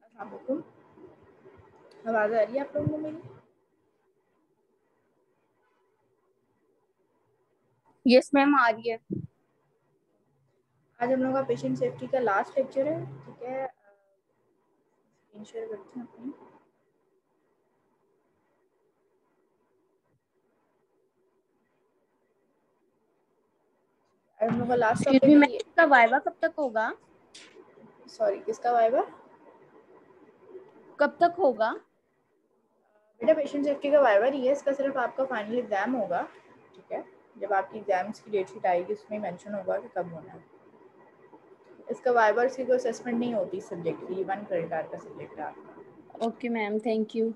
अस्सलामुअलैकुम। आवाज़ आ रही है आप लोगों को मेरी? यस मैम, आ रही है। आज हम लोग का पेशेंट सेफ्टी का लास्ट लेक्चर है, ठीक है। स्क्रीन शेयर करते हैं अपनी। आज हम लोग का लास्ट एक्सक्यूज टॉपिक मी है मैम, ये। इसका वाइवा कब तक होगा? सॉरी, किसका वाइवा? कब तक होगा? बेटा पेशेंट सेफ्टी का वाइवा नहीं है, इसका सिर्फ आपका फाइनल एग्जाम होगा, ठीक है। जब आपकी एग्जाम्स की डेट शीट आएगी उसमें मेंशन होगा कि कब होना है। इसका वाइवा की कोई असेसमेंट नहीं होती सब्जेक्ट की, 1 क्रेडिट आवर का सब्जेक्ट है आपका। Okay ma'am, thank you.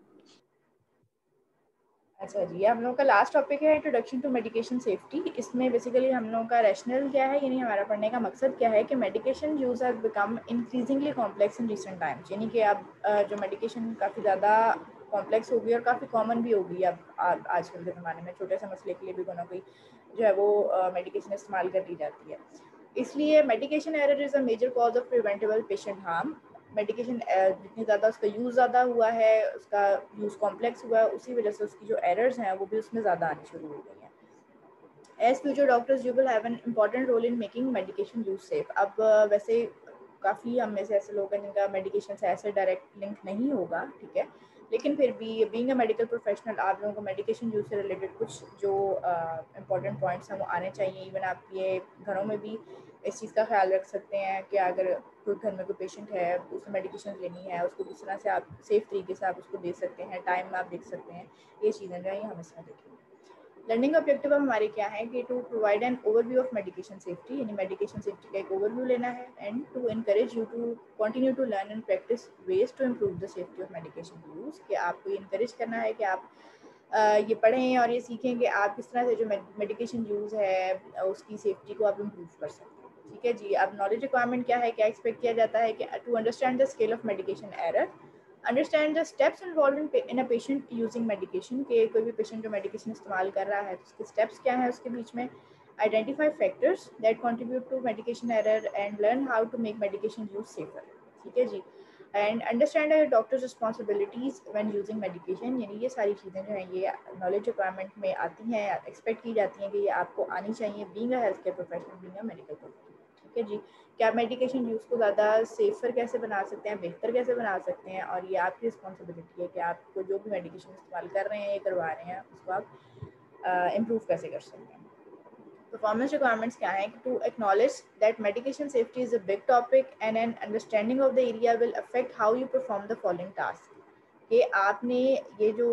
अच्छा जी, ये हम लोग का लास्ट टॉपिक है इंट्रोडक्शन टू मेडिकेशन सेफ्टी। इसमें बेसिकली हम लोगों का रैशनल क्या है, यानी हमारा पढ़ने का मकसद क्या है कि medication use has become increasingly complex in recent times. यानी कि अब जो मेडिकेशन काफ़ी ज़्यादा कॉम्प्लेक्स हो गई और काफ़ी कॉमन भी हो गई अब आजकल के ज़माने में। छोटे से मसले के लिए भी कोई ना कोई जो है वो मेडिकेशन इस्तेमाल कर ली जाती है। इसलिए medication error is a major cause of preventable patient harm. Medication जितनी ज़्यादा उसका यूज़ ज़्यादा हुआ है, उसका यूज़ कॉम्प्लेक्स हुआ है, उसी वजह से उसकी जो एरर्स हैं वो भी उसमें ज़्यादा आनी शुरू हो गई हैं। As future doctors you will have an important role in making medication use safe. अब वैसे काफ़ी हम में से ऐसे लोग हैं जिनका मेडिकेशन से ऐसे डायरेक्ट लिंक नहीं होगा, ठीक है, लेकिन फिर भी बीइंग अ मेडिकल प्रोफेशनल आप लोगों को मेडिकेशन यूज से रिलेटेड कुछ जो इम्पोर्टेंट पॉइंट्स हैं वो आने चाहिए। इवन आप ये घरों में भी इस चीज़ का ख्याल रख सकते हैं कि अगर कोई घर में कोई पेशेंट है, उसे मेडिकेशन लेनी है, उसको किस तरह से आप सेफ तरीके से आप उसको दे सकते हैं, टाइम आप देख सकते हैं। ये चीज़ें जो है ये हम इसमें देखेंगे। लर्निंग ऑब्जेक्टिव हमारे क्या है कि to provide an overview of medication safety, यानी मेडिकेशन सेफ्टी का एक ओवरव्यू लेना है, and to encourage you to continue to learn and practise ways to improve the safety of medication use. कि आपको ये इनकरेज करना है कि आप ये पढ़ें और ये सीखें कि आप किस तरह से जो मेडिकेशन यूज़ है उसकी सेफ्टी को आप इम्प्रूव कर सकते हैं, ठीक है जी। अब नॉलेज रिक्वायरमेंट क्या है, क्या एक्सपेक्ट किया जाता है कि to understand the scale of medication error, understand the steps involve in a patient using medication. के कोई भी पेशेंट जो मेडिकेशन इस्तेमाल कर रहा है तो उसके स्टेप्स क्या है उसके बीच में, identify factors that contribute to medication error and learn how to make medication use safer, ठीक है जी। And understand doctors responsibilities when using medication. यानी ये सारी चीज़ें जो हैं ये नॉलेज रिक्वायरमेंट में आती हैं, एक्सपेक्ट की जाती हैं कि ये आपको आनी चाहिए being a health care professional, being a medical professional, ठीक है जी। कि आप मेडिकेशन यूज़ को ज़्यादा सेफर कैसे बना सकते हैं, बेहतर कैसे बना सकते हैं, और ये आपकी रिस्पॉन्सिबिलिटी है कि आपको जो भी मेडिकेशन इस्तेमाल कर रहे हैं या करवा रहे हैं उसको आप इम्प्रूव कैसे कर सकते हैं। परफॉर्मेंस रिक्वायरमेंट्स क्या है, to acknowledge that medication safety is a big topic and an understanding of the area will affect how you perform the following task. कि आपने ये जो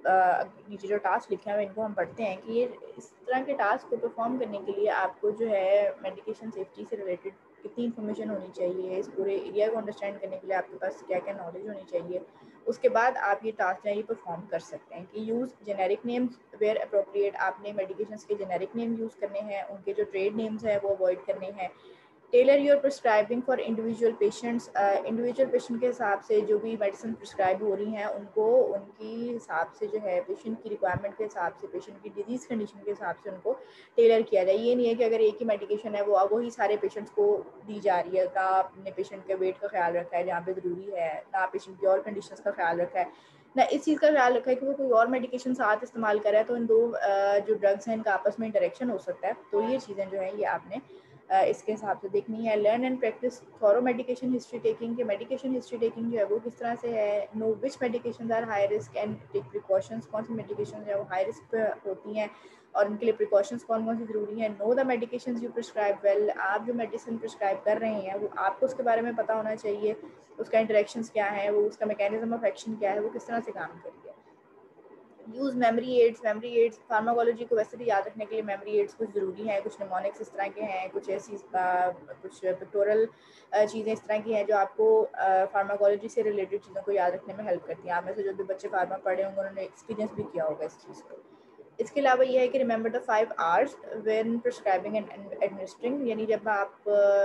नीचे जो टास्क लिखे हैं इनको हम पढ़ते हैं कि ये इस तरह के टास्क को परफॉर्म करने के लिए आपको जो है मेडिकेशन सेफ्टी से रिलेटेड कितनी इन्फॉर्मेशन होनी चाहिए, इस पूरे एरिया को अंडरस्टैंड करने के लिए आपके पास क्या क्या नॉलेज होनी चाहिए, उसके बाद आप ये टास्क जो है ये परफॉर्म कर सकते हैं। कि use generic names where appropriate, आपने मेडिकेशंस के जेनेरिक नेम यूज़ करने हैं, उनके जो ट्रेड नेम्स हैं वो अवॉइड करने हैं। Tailor your prescribing for individual patients, individual patient के हिसाब से जो भी मेडिसिन प्रिस्क्राइब हो रही हैं उनको उनकी हिसाब से जो है पेशेंट की रिक्वायरमेंट के हिसाब से, पेशेंट की डिजीज़ कंडीशन के हिसाब से उनको टेलर किया जाए। ये नहीं है कि अगर एक ही मेडिकेशन है वो वही सारे पेशेंट्स को दी जा रही है, ना आपने पेशेंट के वेट का ख्याल रखा है जहाँ पे ज़रूरी है, ना पेशेंट की और कंडीशंस का ख्याल रखा है, ना इस चीज़ का ख्याल रखा है कि वो कोई और मेडिकेशन साथ इस्तेमाल कर रहा है, तो इन दो जो ड्रग्स हैं इनका आपस में इंटरेक्शन हो सकता है। तो ये चीज़ें जो है ये आपने इसके हिसाब से देखनी है। Learn and practice thorough medication history taking, के मेडिकेशन हिस्ट्री टेकिंग जो है वो किस तरह से है। Know which medication are high risk and take precautions, कौन सी मेडिकेशन जो है वो हाई रिस्क पे होती हैं और उनके लिए प्रिकॉशंस कौन कौन सी ज़रूरी है। Know the medication you prescribe well, आप जो मेडिसिन प्रिस्क्राइब कर रहे हैं वो आपको उसके बारे में पता होना चाहिए, उसका इंटरेक्शंस क्या है, वो उसका मैकेनिज्म ऑफ एक्शन क्या है, वो किस तरह से काम कर रही है। यूज़ मेमोरी एड्स फार्माकोलॉजी को वैसे भी याद रखने के लिए मेमोरी एड्स कुछ ज़रूरी हैं, कुछ निमोनिक्स इस तरह के हैं, कुछ ऐसी कुछ पिक्टोरल चीज़ें इस तरह की हैं जो आपको फार्माकोलॉजी से रिलेटेड चीज़ों को याद रखने में हेल्प करती हैं। आप में से जो भी बच्चे फार्मा पढ़े होंगे उन्होंने एक्सपीरियंस भी किया होगा इस चीज़ को। इसके अलावा ये है कि remember the 5 hours when prescribing and administering, यानी जब आप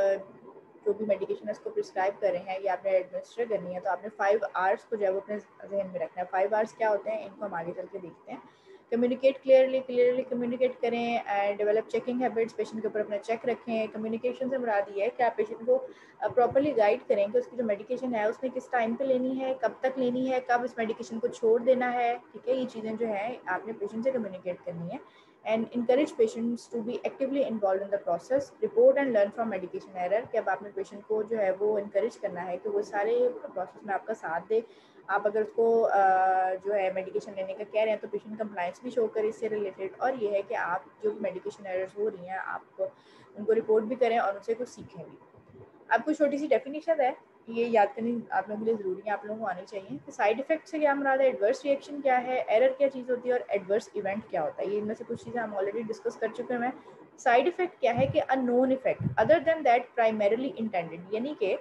जो भी मेडिकेशन है उसको प्रिस्क्राइब कर रहे हैं या आपने एडमिनिस्टर करनी है तो आपने 5 आवर्स को जो है वो अपने जहन में रखना है। 5 आवर्स क्या होते हैं इनको हम आगे चल के देखते हैं। कम्युनिकेट क्लियरली कम्युनिकेट करें, डेवलप चेकिंग हैबिट्स, पेशेंट के ऊपर अपना चेक रखें। कम्युनिकेशन से मुराद ये है कि आप पेशेंट को प्रॉपर्ली गाइड करें कि उसकी जो मेडिकेशन है उसने किस टाइम पे लेनी है, कब तक लेनी है, कब इस मेडिकेशन को छोड़ देना है, ठीक है। ये चीज़ें जो है आपने पेशेंट से कम्युनिकेट करनी है। And encourage patients to be actively involve in the process, report and learn from medication error, कि अब आपने पेशेंट को जो है वो इनकरेज करना है कि वो सारे प्रोसेस में आपका साथ दे। आप अगर उसको जो है मेडिकेशन लेने का कह रहे हैं तो पेशेंट कंप्लाइंस भी शो करें इससे रिलेटेड, और ये है कि आप जो मेडिकेशन एरर्स हो रही हैं आप उनको रिपोर्ट भी करें और उनसे कुछ सीखें भी। आपको छोटी सी डेफिनेशन है, ये याद करनी आप लोगों के लिए ज़रूरी है, आप लोगों को आनी चाहिए कि साइड इफेक्ट से क्या मुराद है, एडवर्स रिएक्शन क्या है, एरर क्या चीज़ होती है और एडवर्स इवेंट क्या होता है। ये इनमें से कुछ चीज़ें हम ऑलरेडी डिस्कस कर चुके हैं। साइड इफेक्ट क्या है कि unknown effect other than that primarily intended, यानी कि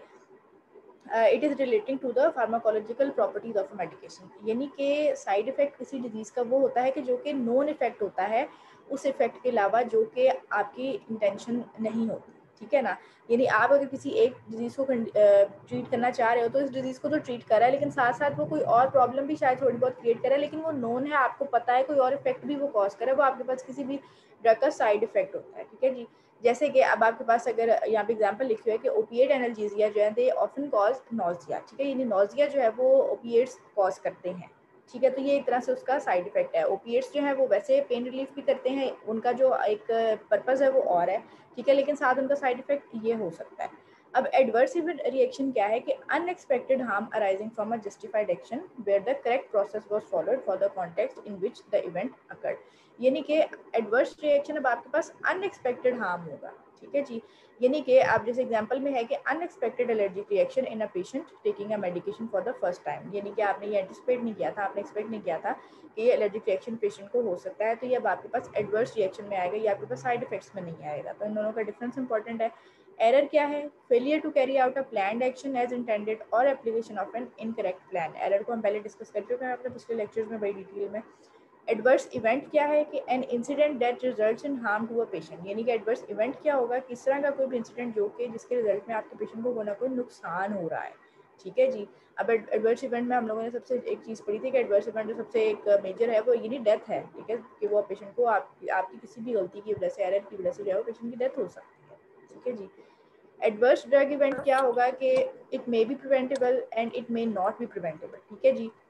it is relating to the pharmacological properties of medication, यानी कि साइड इफेक्ट किसी डिजीज़ का वो होता है कि जो कि नोन इफेक्ट होता है उस इफेक्ट के अलावा जो कि आपकी इंटेंशन नहीं होती, ठीक है ना। यानी आप अगर किसी एक डिजीज़ को ट्रीट करना चाह रहे हो तो इस डिजीज़ को तो ट्रीट कर रहा है, लेकिन साथ साथ वो कोई और प्रॉब्लम भी शायद थोड़ी बहुत क्रिएट कर रहा है, लेकिन वो नोन है, आपको पता है कोई और इफेक्ट भी वो कॉज करे, वो आपके पास किसी भी ड्रग का साइड इफेक्ट होता है, ठीक है जी। जैसे कि अब आपके पास अगर यहाँ पे एग्जांपल लिखी हुई है कि ओपिएट एनाल्जेसिया जो है दे ऑफन कॉज नोजिया, ठीक है, यानी नोजिया जो है वो ओपिएट्स कॉज करते हैं, ठीक है। तो ये एक तरह से उसका साइड इफेक्ट है। ओपिएट्स जो है वो वैसे पेन रिलीफ भी करते हैं, उनका जो एक पर्पज़ है वो और है, ठीक है, लेकिन साथ उनका साइड इफेक्ट ये हो सकता है। अब एडवर्स रिएक्शन क्या है कि unexpected harm arising from a justified action where the correct process was followed for the context in which the event occurred, यानी कि एडवर्स रिएक्शन अब आपके पास अनएक्सपेक्टेड हार्म होगा, ठीक है जी। यानी कि आप जैसे एग्जांपल में है कि unexpected allergic reaction in a patient taking a medication for the first time, यानी कि आपने ये एंटिसिपेट नहीं किया था, आपने एक्सपेक्ट नहीं किया था कि ये एलर्जिक रिएक्शन पेशेंट को हो सकता है, तो ये अब आपके पास एडवर्स रिएक्शन में आएगा, ये आपके पास साइड इफेक्ट्स में नहीं आएगा। तो इन दोनों का डिफरेंस इंपॉर्टेंट है। एरर क्या है, failure to carry out a planned action as intended और application of an incorrect plan. Error को हम पहले डिस्कस कर चुके हैं अपने पिछले लेक्चर्स में बड़ी डिटेल में। एडवर्स इवेंट क्या है कि an incident that results in harm to a patient, यानी कि एडवर्स इवेंट क्या होगा कि इस तरह का कोई भी इंसिडेंट जो कि जिसके रिजल्ट में आपके पेशेंट को कोई ना कोई नुकसान हो रहा है, ठीक है जी। अब एडवर्स इवेंट में हम लोगों ने सबसे एक चीज़ पढ़ी थी कि एडवर्स इवेंट जो सबसे एक मेजर है वो यानी डेथ है, ठीक है, कि वो पेशेंट को आपकी किसी भी गलती की वजह से, एरर की वजह से जो है वो पेशेंट की डेथ हो सकती है, ठीक है जी। एडवर्स ड्रग इवेंट क्या होगा कि it may be preventable and it may not be preventable, ठीक है जी।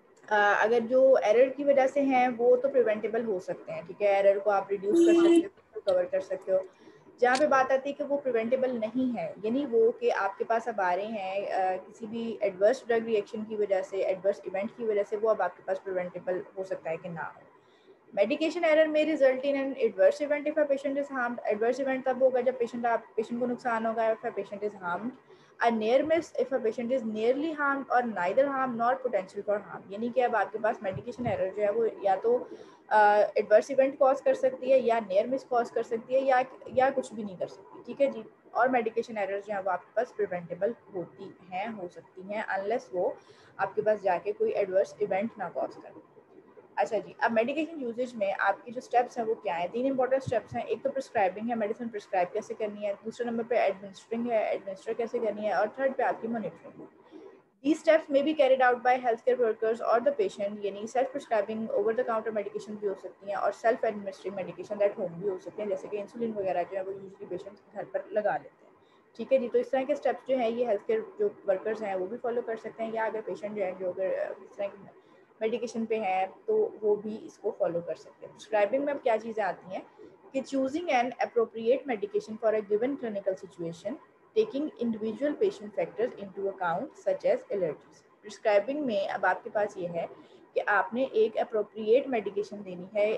अगर जो एरर की वजह से हैं वो तो प्रिवेंटेबल हो सकते हैं, ठीक है, एरर को आप रिड्यूस कर सकते हो, कवर कर सकते हो। जहाँ पे बात आती है कि वो प्रिवेंटेबल नहीं है, यानी वो कि आपके पास अब आ रहे हैं किसी भी एडवर्स ड्रग रिएक्शन की वजह से, एडवर्स इवेंट की वजह से, वो अब आपके पास प्रिवेंटेबल हो सकता है कि ना हो। मेडिकेशन एरर में result in an adverse event if a patient is harmed, adverse event तब होगा जब पेशेंट को नुकसान होगा if a patient is harmed. A near miss if a patient is nearly harmed or neither harm nor potential for harm, यानी कि अब आपके पास मेडिकेशन एरर जो है वो या तो एडवर्स इवेंट कॉज कर सकती है या नियर मिस कॉज कर सकती है या कुछ भी नहीं कर सकती, ठीक है जी। और मेडिकेशन एरर जो है वो आपके पास प्रिवेंटेबल होती हैं, हो सकती हैं, अनलेस वो आपके पास जाके कोई एडवर्स इवेंट ना कॉज करे। अच्छा जी, अब मेडिकेशन यूजेज में आपकी जो स्टेप्स हैं वो क्या है, 3 इंपॉर्टेंट स्टेप्स हैं। एक तो प्रिस्क्राइबिंग है, मेडिसिन प्रिस्क्राइब कैसे करनी है, दूसरे नंबर पे एडमिनिस्ट्रिंग है, एडमिनिस्टर कैसे करनी है, और थर्ड पे आपकी मॉनिटरिंग है। These steps may be carried out by healthcare workers or the patient, यानी self prescribing over the counter medication भी हो सकती हैं और self administering medication at home भी हो सकते हैं, जैसे कि इंसुलिन वगैरह जो है वो यूजली पेशेंट्स घर पर लगा लेते हैं, ठीक है जी। तो इस तरह के स्टेप्स जो है ये हेल्थ केयर जो वर्कर्स हैं वो भी फॉलो कर सकते हैं, या अगर पेशेंट जो है जो अगर इस तरह की मेडिकेशन पे है तो वो भी इसको फॉलो कर सकते हैं। प्रिस्क्राइबिंग में अब क्या चीज़ें आती हैं कि choosing an appropriate medication for a given clinical situation, taking individual patient factors into account such as allergies. Prescribing में अब आपके पास ये है कि आपने एक अप्रोप्रिएट मेडिकेशन देनी है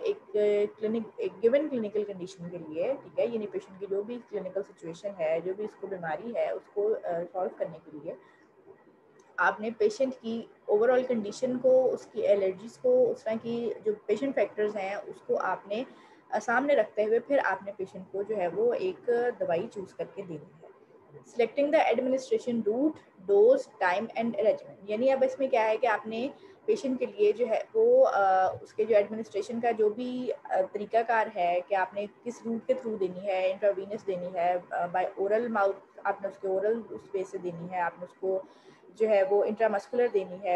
एक गिवन क्लिनिकल कंडीशन के लिए, ठीक है, यानी पेशेंट की जो भी क्लिनिकल सिचुएशन है, जो भी उसको बीमारी है उसको सॉल्व करने के लिए आपने पेशेंट की ओवरऑल कंडीशन को, उसकी एलर्जीज को, उस तरह की जो पेशेंट फैक्टर्स हैं उसको आपने सामने रखते हुए फिर आपने पेशेंट को जो है वो एक दवाई चूज करके देनी है। Selecting the administration route, dose, time and arrangement, यानी अब इसमें क्या है कि आपने पेशेंट के लिए जो है वो उसके जो एडमिनिस्ट्रेशन का जो भी तरीकाकार है कि आपने किस रूट के थ्रू देनी है, इंट्रावीनस देनी है, बाय ओरल माउथ आपने उसके ओरल उस वे से देनी है, आपने उसको जो है वो इंट्रामस्कुलर देनी है,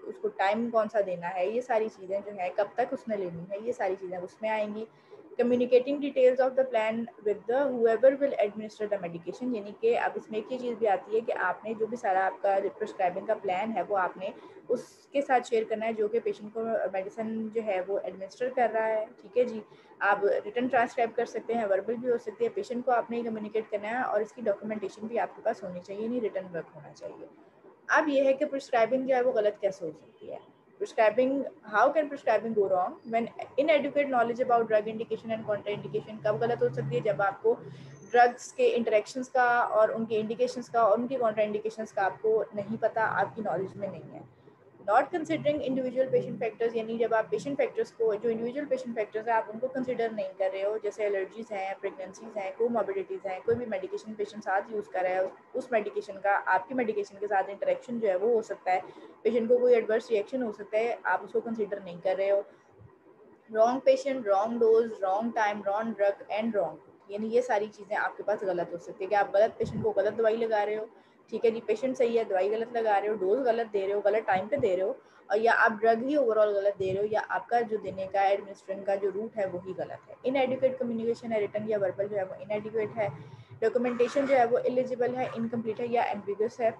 उसको टाइम कौन सा देना है, ये सारी चीज़ें जो है, कब तक उसने लेनी है, ये सारी चीज़ें उसमें आएंगी। Communicating details of the plan with the whoever will administer the medication, यानी कि अब इसमें एक ये चीज़ भी आती है कि आपने जो भी सारा आपका प्रिस्क्राइबिंग का प्लान है वो आपने उसके साथ शेयर करना है जो कि पेशेंट को मेडिसिन जो है वो एडमिनिस्टर कर रहा है। ठीक है जी, आप रिटन ट्रांसक्राइब कर सकते हैं, वर्बल भी हो सकती है, पेशेंट को आपने कम्युनिकेट करना है और इसकी डॉक्यूमेंटेशन भी आपके पास होनी चाहिए, नहीं रिटन वर्क होना चाहिए। अब ये है कि प्रिस्क्राइबिंग जो है वो गलत कैसे हो सकती है। Prescribing, how can prescribing go wrong when inadequate knowledge about drug indication and contraindication, कब गलत हो सकती है, जब आपको ड्रग्स के इंटरेक्शंस का और उनके इंडिकेशंस का और उनकी कॉन्ट्राइंडिकेशंस का आपको नहीं पता, आपकी नॉलेज में नहीं है। Not considering individual patient factors, यानी जब आप पेशेंट फैक्टर्स को, जो इंडिविजुअल पेशेंट फैक्टर्स हैं, आप उनको कंसिडर नहीं कर रहे हो, जैसे एलर्जीज हैं, प्रेगनेंसीज हैं, कोमॉर्बिडिटीज़ हैं, कोई भी मेडिकेशन पेशेंट साथ यूज़ कर रहा है, उस मेडिकेशन का आपकी मेडिकेशन के साथ इंटरेक्शन जो है वो हो सकता है, पेशेंट को कोई एडवर्स रिएक्शन हो सकता है, आप उसको कंसिडर नहीं कर रहे हो। Wrong patient, wrong dose, wrong time, wrong drug and wrong, यानी ये सारी चीज़ें आपके पास गलत हो सकती है कि आप गलत पेशेंट को गलत दवाई लगा रहे हो। ठीक है जी, पेशेंट सही है, दवाई गलत लगा रहे हो, डोज गलत दे रहे हो, गलत टाइम पे दे रहे हो, और या आप ड्रग ही ओवरऑल गलत दे रहे हो, या आपका जो देने का एडमिनिस्ट्रेशन का जो रूट है वही गलत है। इनएडिक्वेट कम्युनिकेशन है, रिटन या वर्बल जो है वो इनएडिक्वेट है। डॉक्यूमेंटेशन जो है वो इलिजिबल है, इनकम्प्लीट है या एम्बिगुअस है।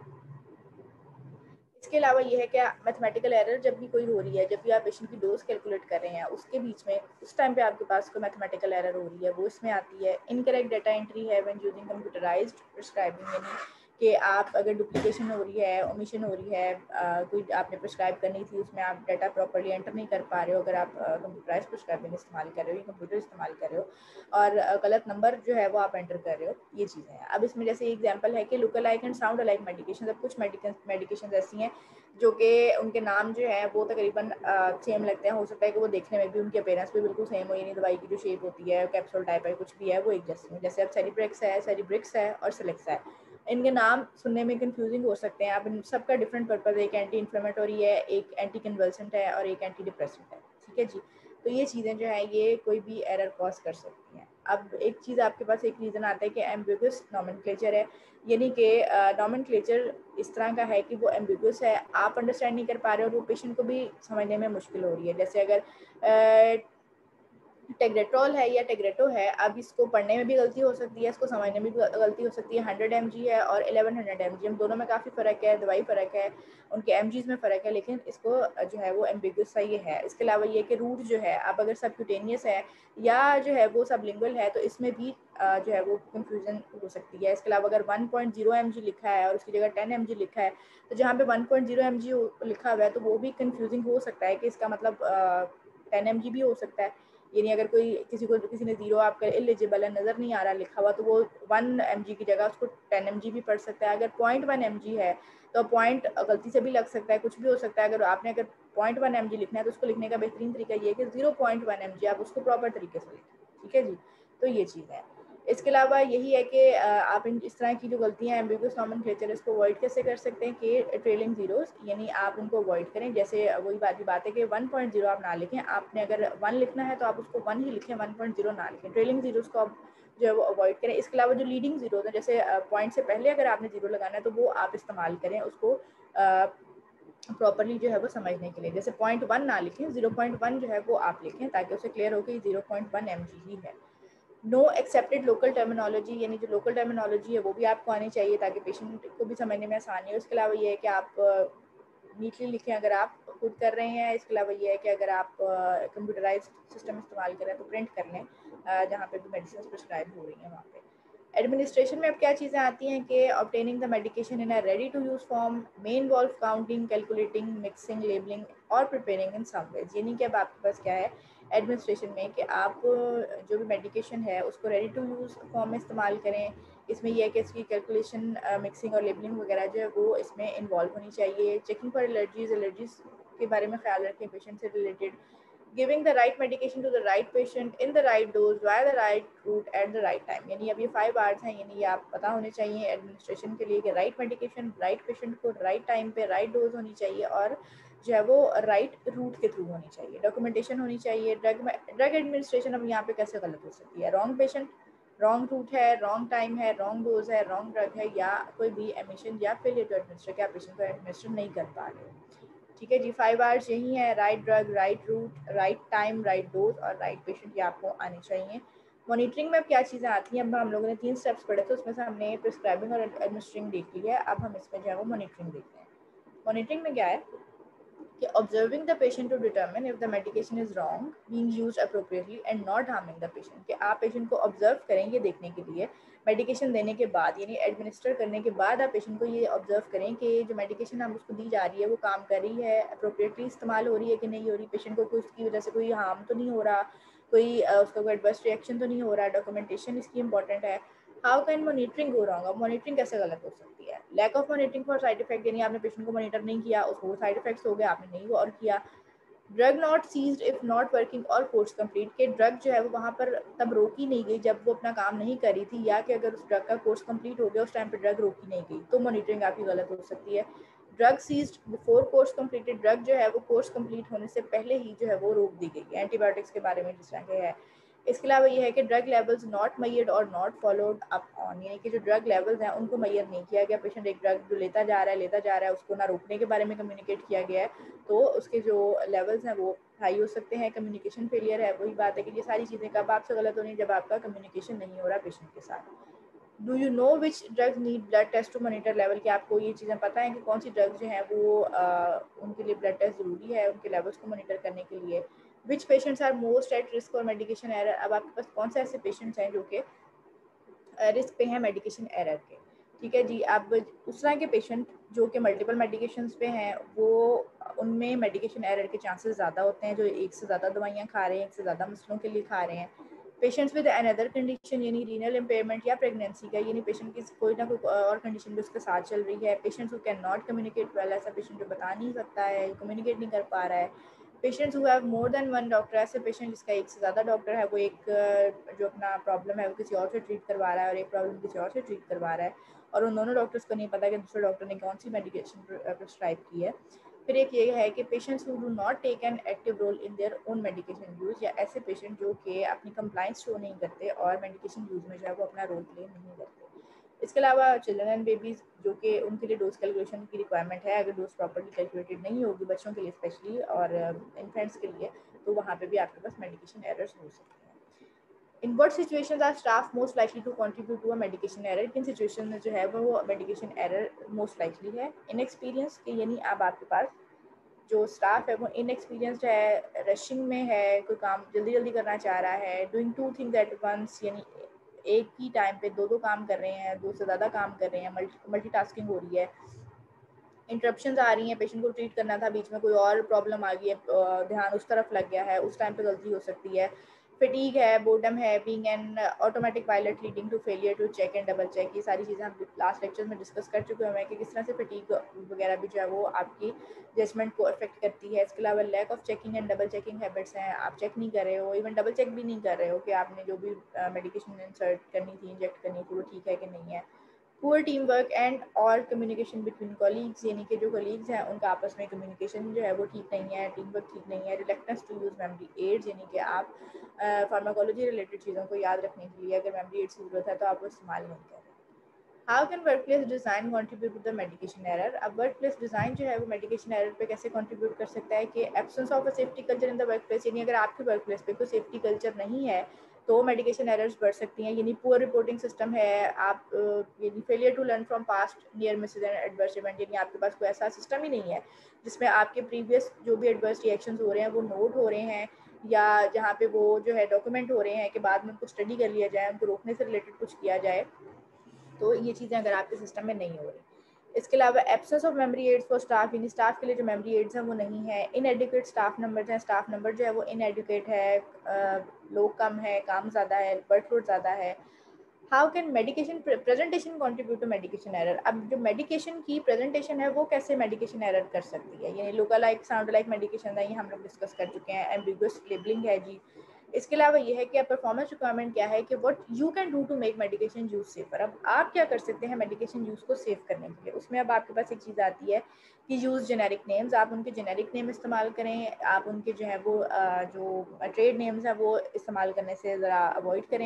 इसके अलावा ये है कि मैथमेटिकल एरर जब भी कोई हो रही है, जब भी आप पेशेंट की डोज कैलकुलेट कर रहे हैं, उसके बीच में उस टाइम पे आपके पास कोई मैथमेटिकल एरर हो रही है, वो इसमें आती है। इनकरेक्ट डाटा एंट्री है व्हेन यूजिंग कंप्यूटराइज्ड प्रिस्क्राइबिंग, यानी कि आप अगर डुप्लीकेशन हो रही है, ओमिशन हो रही है, कोई आपने प्रिस्क्राइब करनी थी, उसमें आप डाटा प्रॉपर्ली एंटर नहीं कर पा रहे हो, अगर आप कंप्यूटराइज प्रिस्क्राइबिंग इस्तेमाल कर रहे हो या कंप्यूटर इस्तेमाल कर रहे हो, और गलत नंबर जो है वो आप एंटर कर रहे हो, ये चीज़ें हैं। अब इसमें जैसे एग्जांपल है कि look alike and sound alike medication, अब कुछ मेडिकेशन ऐसी हैं जो कि उनके नाम जो है वो तकरीबन सेम लगते हैं, हो सकता है कि वो देखने में भी उनके अपेयरेंस भी बिल्कुल सेम हो, यानी दवाई की जो शेप होती है, कैप्सूल टाइप है, कुछ भी है वो एक जैसी है। जैसे अब सेरिब्रेक्स है, सेरिब्रिक्स है और सिलेक्सा है, इनके नाम सुनने में कंफ्यूजिंग हो सकते हैं। अब इन सबका डिफरेंट पर्पज़, एक एंटी इन्फ्लेमेटरी है, एक एंटी कन्वल्सेंट है और एक एंटी डिप्रेसेंट है। ठीक है जी, तो ये चीज़ें जो है ये कोई भी एरर कॉज कर सकती हैं। अब एक चीज़ आपके पास एक रीज़न आता है कि एम्बिगुअस नॉमेनक्लेचर है, यानी कि नॉमेनक्लेचर इस तरह का है कि वो एम्बिगुअस है, आप अंडरस्टैंड नहीं कर पा रहे हो और वो पेशेंट को भी समझने में मुश्किल हो रही है। जैसे अगर टेग्रेट्रॉल है या टेग्रेटो है, अब इसको पढ़ने में भी गलती हो सकती है, इसको समझने में भी गलती हो सकती है। 100 mg है और 1100 mg, हम दोनों में काफ़ी फ़र्क है, दवाई फ़र्क है, उनके mgs में फ़र्क है, लेकिन इसको जो है वो एम्बिगुअस सा ये है। इसके अलावा ये कि रूट जो है, अब अगर सबक्यूटेनियस है या जो है वो सबलिंगुअल है, तो इसमें भी जो है वो कन्फ्यूज़न हो सकती है। इसके अलावा अगर 1.0 mg लिखा है और उसकी जगह 10 mg लिखा है, तो जहाँ पे 1.0 mg लिखा हुआ है तो वो भी कन्फ्यूजिंग हो सकता है कि इसका मतलब 10 mg भी हो सकता है। यानी अगर कोई किसी ने जीरो आपका एलिजिबल है, नज़र नहीं आ रहा लिखा हुआ, तो वो 1 mg की जगह उसको 10 mg भी पढ़ सकता है। अगर 0.1 mg है तो पॉइंट गलती से भी लग सकता है, कुछ भी हो सकता है। अगर आपने अगर 0.1 mg लिखना है तो उसको लिखने का बेहतरीन तरीका ये है कि 0.1 mg आप उसको प्रॉपर तरीके से लिखें। ठीक है जी, तो ये चीज़ है। इसके अलावा यही है कि आप इस तरह की जो गलतियाँ हैं एम्बिगुअस नॉमेनक्लेचर, इसको अवॉइड कैसे कर सकते हैं कि ट्रेलिंग जीरोस, यानी आप उनको अवॉइड करें। जैसे वही बात है कि 1.0 आप ना लिखें, आपने अगर 1 लिखना है तो आप उसको 1 ही लिखें, 1.0 ना लिखें। ट्रेलिंग जीरोस को आप जो है वो अवॉइड करें। इसके अलावा जो लीडिंग जीरोस हैं, जैसे पॉइंट से पहले अगर आपने जीरो लगाना है तो वो आप इस्तेमाल करें उसको प्रॉपरली जो है वो समझने के लिए। जैसे 0.1 ना लिखें, 0.1 जो है वो आप लिखें, ताकि उसे क्लियर हो कि 0.1 mg ही है। नो एक्सेप्टेड लोकल टर्मिनोलॉजी, यानी जो लोकल टर्मिनोलॉजी है वो भी आपको आनी चाहिए ताकि पेशेंट को भी समझने में आसानी हो। इसके अलावा ये है कि आप नीटली लिखें अगर आप खुद कर रहे हैं। इसके अलावा ये है कि अगर आप कंप्यूटराइज सिस्टम इस्तेमाल कर रहे हैं तो प्रिंट कर लें जहाँ पे भी मेडिसिन प्रिस्क्राइब हो रही हैं वहाँ पे। एडमिनिस्ट्रेशन में अब क्या चीज़ें आती हैं कि obtaining the medication in a ready to use form may involve counting, calculating, mixing, labelling और प्रिपेयरिंग इन सम वेज, यानी कि अब आपके पास क्या है एडमिनिस्ट्रेशन में कि आप जो भी मेडिकेशन है उसको रेडी टू यूज़ फॉर्म में इस्तेमाल करें। इसमें यह है कि इसकी कैलकुलेशन, मिक्सिंग और लेबलिंग वगैरह जो है वो इसमें इन्वॉल्व होनी चाहिए। चेकिंग फॉर एलर्जीज़ के बारे में ख्याल रखें पेशेंट से related. Giving the right medication to the right patient in the right dose via the right route at the right time, यानी अब ये 5 आवर्स हैं, यानी ये आप पता होने चाहिए एडमिनिस्ट्रेशन के लिए कि राइट मेडिकेशन राइट पेशेंट को राइट टाइम पे राइट डोज होनी चाहिए और जो है वो राइट रूट के थ्रू होनी चाहिए। डॉक्यूमेंटेशन होनी चाहिए। ड्रग एडमिनिस्ट्रेशन अब यहाँ पे कैसे गलत हो सकती है? रॉन्ग पेशेंट, रॉन्ग रूट है, रॉन्ग टाइम है, रॉन्ग डोज है, रॉन्ग ड्रग है, या कोई भी एमिशन या फेलियर टू एडमिनिस्टर के आप पेशेंट को एडमिनिस्टर नहीं कर पा रहे हो। ठीक है जी। 5 आवर्स यही है, right drug, right route, right time, right dose और राइट पेशेंट, ये आपको आने चाहिए। मॉनिटरिंग में अब क्या चीज़ें आती हैं, अब हम लोगों ने 3 स्टेप्स पढ़े थे, उसमें से हमने प्रिस्क्राइबिंग और एडमिनिस्ट्रिंग देख ली है। अब हम इसमें जो है वो मॉनिटरिंग देखते हैं। मॉनिटरिंग में क्या है कि observing the patient to determine if the medication is wrong being used appropriately and not harming the patient, कि आप पेशेंट को ऑब्जर्व करेंगे देखने के लिए मेडिकेशन देने के बाद, यानी एडमिनिस्टर करने के बाद आप पेशेंट को ये ऑब्जर्व करें कि जो मेडिकेशन हम उसको दी जा रही है वो काम कर रही है, अप्रोप्रिएटली इस्तेमाल हो रही है कि नहीं हो रही, पेशेंट को कोई उसकी वजह से कोई हार्म तो नहीं हो रहा, कोई उसका कोई एडवर्स रिएक्शन तो नहीं हो रहा, डॉक्यूमेंटेशन इसकी इंपॉर्टेंट है। How can monitoring go wrong, अब मॉनिटरिंग कैसे गलत हो सकती है। Lack of monitoring for side effect, यानी आपने पेशेंट को मॉनिटर नहीं किया, उसको साइड इफेक्ट्स हो गए, आपने नहीं और किया। Drug not ceased if not working और कोर्स कंप्लीट, के ड्रग जो है वो वहाँ पर तब रोकी नहीं गई जब वो अपना काम नहीं कर रही थी, या कि अगर उस ड्रग का कोर्स कंप्लीट हो गया उस टाइम पे ड्रग रोकी नहीं गई, तो मॉनिटरिंग आपकी गलत हो सकती है। Drug ceased before course completed, drug जो है वो कोर्स कंप्लीट होने से पहले ही जो है वो रोक दी गई, एंटीबायोटिक्स के बारे में जिस तरह के है। इसके अलावा ये है कि ड्रग लेवल्स नॉट मैयर्ड और नॉट फॉलोड अप ऑन, यानी कि जो ड्रग लेवल्स हैं उनको मैयर नहीं किया गया, पेशेंट एक ड्रग जो लेता जा रहा है उसको ना रोकने के बारे में कम्युनिकेट किया गया है, तो उसके जो लेवल्स हैं वो हाई हो सकते हैं, कम्युनिकेशन फेलियर है। वही बात है कि ये सारी चीज़ें कब आपसे गलत होनी, जब आपका कम्युनिकेशन नहीं हो रहा पेशेंट के साथ। Do you know which drugs need blood test to monitor level, कि आपको ये चीज़ें पता है कि कौन सी ड्रग्स जो हैं वो उनके लिए ब्लड टेस्ट ज़रूरी है उनके लेवल्स को मॉनिटर करने के लिए। Which patients are most at risk for medication error, अब आपके पास कौन से ऐसे पेशेंट्स हैं जो कि रिस्क पे हैं मेडिकेशन एरर के। ठीक है जी। अब उस तरह के पेशेंट जो कि मल्टीपल मेडिकेशंस पे हैं वो उनमें मेडिकेशन एरर के चांसेस ज़्यादा होते हैं, जो एक से ज़्यादा दवाइयाँ खा रहे हैं, एक से ज़्यादा मसलों के लिए खा रहे हैं। पेशेंट्स विद अनदर कंडीशन यानी रीनल इम्पेयरमेंट या प्रेगनेंसी का, यानी पेशेंट की कोई ना कोई और कंडीशन भी उसके साथ चल रही है। पेशेंट्स हु कैन नॉट कम्युनिकेट वेल, ऐसा पेशेंट जो बता नहीं सकता है, कम्युनिकेट नहीं कर पा रहा है। Patients who have more than one doctor, ऐसे पेशेंट जिसका एक से ज़्यादा डॉक्टर है, वो एक जो अपना प्रॉब्लम है वो किसी और से ट्रीट करवा रहा है और एक प्रॉब्लम किसी और से ट्रीट करवा रहा है, और उन दोनों डॉक्टर्स को नहीं पता कि दूसरे डॉक्टर ने कौन सी मेडिकेशन प्रिस्क्राइब की है। फिर एक ये है कि patients who do not take an active role in their own medication use, या ऐसे पेशेंट जो कि अपनी कंप्लाइंस शो नहीं करते और मेडिकेशन यूज़ में जो है वो अपना रोल प्ले नहीं करते। इसके अलावा चिल्ड्रन एंड बेबीज़, जो कि उनके लिए डोज कैलकुलेशन की रिक्वायरमेंट है, अगर डोज प्रॉपर्ली कैलकुलेटेड नहीं होगी बच्चों के लिए स्पेशली और इन्फेंट्स के लिए, तो वहाँ पे भी आपके पास मेडिकेशन एरर्स हो सकते हैं। In what situations are staff most likely to contribute to a medication error, किन सिचुएशन में जो है वो मेडिकेशन एरर मोस्ट लाइकली है। इनएक्सपीरियंस के, यानी अब आपके पास जो स्टाफ है वो इनएक्सपीरियंस्ड है, रशिंग में है, कोई काम जल्दी जल्दी करना चाह रहा है, doing two things at once, यानी एक ही टाइम पे दो काम कर रहे हैं, दो से ज़्यादा काम कर रहे हैं, मल्टीटास्किंग हो रही है। इंटरप्शंस आ रही हैं, पेशेंट को ट्रीट करना था, बीच में कोई और प्रॉब्लम आ गई है, ध्यान उस तरफ लग गया है, उस टाइम पे गलती हो सकती है। फटीग है, बोर्डम है, being an automatic pilot leading to failure to check and double check, ये सारी चीज़ें हम लास्ट लेक्चर में डिस्कस कर चुके हैं कि किस तरह से फटीग वगैरह भी जो है वो आपकी जजमेंट को अफेक्ट करती है। इसके अलावा lack of checking and double checking habits हैं, आप चेक नहीं कर रहे हो, इवन डबल चेक भी नहीं कर रहे हो कि आपने जो भी मेडिकेशन इंसर्ट करनी थी, इंजेक्ट करनी थी, वो ठीक है कि नहीं है। पुअर टीम वर्क एंड और कम्युनिकेशन बिटवीन कॉलीग्स, यानी कि जो कॉलीग्स हैं उनका आपस में कम्युनिकेशन जो है वो ठीक नहीं है, टीम वर्क ठीक नहीं है। Reluctance to use memory aids, यानी कि आप फार्माकोलॉजी रिलेटेड चीज़ों को याद रखने के लिए अगर मेमोरी एड्स की जरूरत है तो आप वो इस्तेमाल नहीं कर रहे। How can work place design contribute to the medication error, अब वर्क प्लेस डिज़ाइन जो है वो मेडिकेशन एरर पे कैसे कॉन्ट्रीब्यूट कर सकता है कि absence of a safety culture in the work place, यानी अगर आपके वर्क प्लेस पे कोई सेफ्टी कल्चर नहीं है तो मेडिकेशन एरर्स बढ़ सकती हैं। यानी पुअर रिपोर्टिंग सिस्टम है, आप यानी failure to learn from past near misses and adverse event, यानी आपके पास कोई ऐसा सिस्टम ही नहीं है जिसमें आपके प्रीवियस जो भी एडवर्स रिएक्शंस हो रहे हैं वो नोट हो रहे हैं, या जहाँ पे वो जो है डॉक्यूमेंट हो रहे हैं कि बाद में उनको स्टडी कर लिया जाए, उनको रोकने से रिलेटेड कुछ किया जाए। तो ये चीज़ें अगर आपके सिस्टम में नहीं हो रही। इसके अलावा absence of memory aids for staff, यानी स्टाफ के लिए जो मेमोरी एड्स हैं वो नहीं है। इनएडुकेट स्टाफ नंबर हैं, स्टाफ नंबर जो है वो इनएडुकेट है, लोग कम है, काम ज़्यादा है, वर्कलोड ज़्यादा है। How can medication presentation contribute to medication error, अब जो मेडिकेशन की प्रेजेंटेशन है वो कैसे मेडिकेशन एरर कर सकती है, यानी look like sound like medication है, ये हम लोग डिस्कस कर चुके हैं। एम्बिगुअस लेबलिंग है जी। इसके अलावा ये है कि अब परफॉर्मेंस रिक्वायरमेंट क्या है कि what you can do to make medication use safer, अब आप क्या कर सकते हैं मेडिकेशन यूज़ को सेव करने के लिए। उसमें अब आपके पास एक चीज़ आती है कि यूज़ जेनेरिक नेम्स, आप उनके जेनेरिक नेम इस्तेमाल करें, आप उनके जो है वो जो ट्रेड नेम्स हैं वो इस्तेमाल करने से ज़रा अवॉइड करें।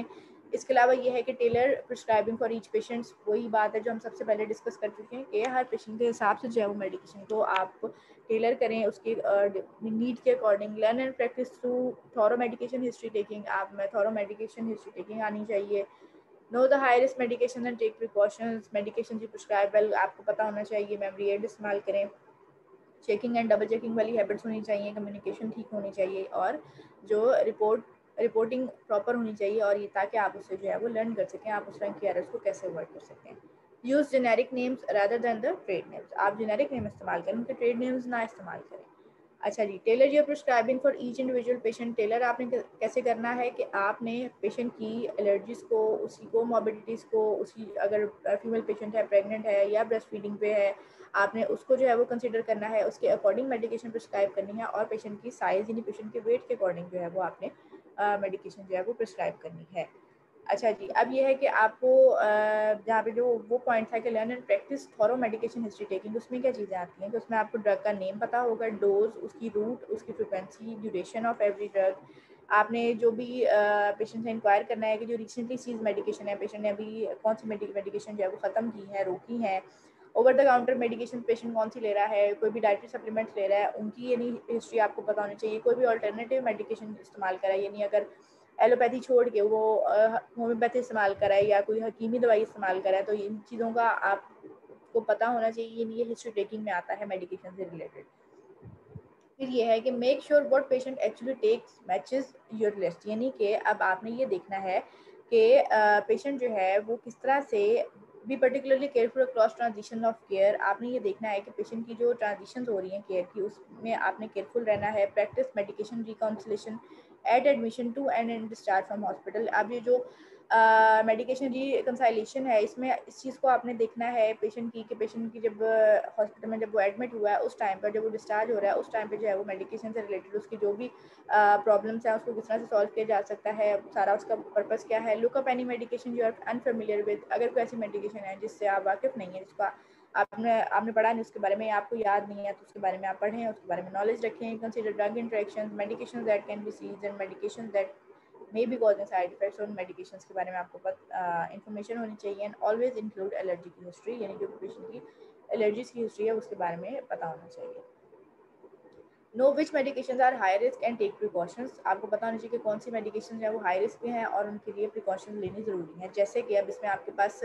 इसके अलावा ये है कि tailor prescribing for each patients, वही बात है जो हम सबसे पहले डिस्कस कर चुके हैं कि हर पेशेंट के हिसाब से जो है वो मेडिकेशन को आप टेलर करें उसकी नीड के according. Learn and practice through thorough medication history taking, आप में थॉरो मेडिकेशन हिस्ट्री टेकिंग आनी चाहिए। Know the high risk medication and take precautions, medication की प्रिस्क्राइबल आपको पता होना चाहिए, मेमोरी एड इस्तेमाल करें। चेकिंग एंड डबल चेकिंग वाली हैबिट्स होनी चाहिए, कम्युनिकेशन ठीक होनी चाहिए और जो रिपोर्टिंग प्रॉपर होनी चाहिए, और ये ताकि आप उससे जो है वो लर्न कर सकें आप उस रैंक की एरर्स को कैसे अवॉइड कर सकते हैं। Use generic names rather than the trade names, आप जेनेरिक नेम इस्तेमाल करें, उनके ट्रेड नेम्स ना इस्तेमाल करें। अच्छा जी, tailor your prescribing for each individual patient, tailor आपने कैसे करना है कि आपने पेशेंट की एलर्जीज़ को, उसकी कोमॉर्बिडिटीज़ को, उसकी अगर फीमेल पेशेंट है, प्रेग्नेंट है या ब्रेस्ट फीडिंग पे है, आपने उसको जो है वो कंसीडर करना है, उसके अकॉर्डिंग मेडिकेशन प्रिस्क्राइब करनी है और पेशेंट की साइज़ यानी पेशेंट के वेट के अकॉर्डिंग जो है वो आपने मेडिकेशन जो है वो प्रिस्क्राइब करनी है। अच्छा जी, अब ये है कि आपको जहाँ पे जो वो पॉइंट था कि learn and practice thorough medication history taking, उसमें क्या चीज़ें आती हैं कि उसमें आपको ड्रग का नेम पता होगा, डोज, उसकी रूट, उसकी frequency, duration of every drug. आपने जो भी पेशेंट से इंक्वायर करना है कि जो रिसेंटली सीज मेडिकेशन है, पेशेंट ने अभी कौन सी मेडिकेशन जो है वो ख़त्म की है, रोकी है। Over the counter medication patient कौन सी ले रहा है, कोई भी डाइटरी सप्लीमेंट्स ले रहा है, उनकी यानी हिस्ट्री आपको पता होनी चाहिए। कोई भी अल्टरनेटिव मेडिकेशन इस्तेमाल करा है, यानी अगर एलोपैथी छोड़ के वो होम्योपैथी इस्तेमाल करा है या कोई हकीमी दवाई इस्तेमाल करा है, तो इन चीज़ों का आपको पता होना चाहिए। ये हिस्ट्री टेकिंग में आता है मेडिकेशन से रिलेटेड। फिर ये है कि make sure what patient actually takes matches your list, यानी कि अब आपने ये देखना है कि पेशेंट जो है वो किस तरह से be particularly careful across transition of care, आपने ये देखना है कि पेशेंट की जो ट्रांजिशन हो रही हैं केयर की उसमें आपने केयरफुल रहना है। Practice medication reconciliation at admission to and discharge from hospital, अब ये जो मेडिकेशन रिकंसाइलेशन है इसमें इस चीज़ को आपने देखना है पेशेंट की कि पेशेंट की जब हॉस्पिटल में जब वो एडमिट हुआ है उस टाइम पर, जब वो डिस्चार्ज हो रहा है उस टाइम पे जो है वो मेडिकेशन से रिलेटेड उसकी जो भी प्रॉब्लम्स हैं उसको किस तरह से सॉल्व किया जा सकता है, सारा उसका पर्पस क्या है। Look up any medication you are unfamiliar with, अगर कोई ऐसी मेडिकेशन है जिससे आप वाकिफ़ नहीं है, जिसका आपने पढ़ा नहीं उसके बारे में, आपको याद नहीं है, तो उसके बारे में आप पढ़ें, उसके बारे में नॉलेज रखें। Consider drug interaction, medication that can be ceased and medication that may be causing side effects, और मेडिकेशन के बारे में आपको इन्फॉर्मेशन होनी चाहिए। एंड ऑलवेज इंक्लूड एलर्जी की हिस्ट्री, यानी जो पेशेंट की एलर्जीज की हिस्ट्री है उसके बारे में पता होना चाहिए। Know which medication are high risk and take precautions, आपको पता होना चाहिए कि कौन सी मेडिकेशन है वो हाई रिस्क पे हैं और उनके लिए प्रिकॉशन लेनी ज़रूरी है। जैसे कि अब इसमें आपके पास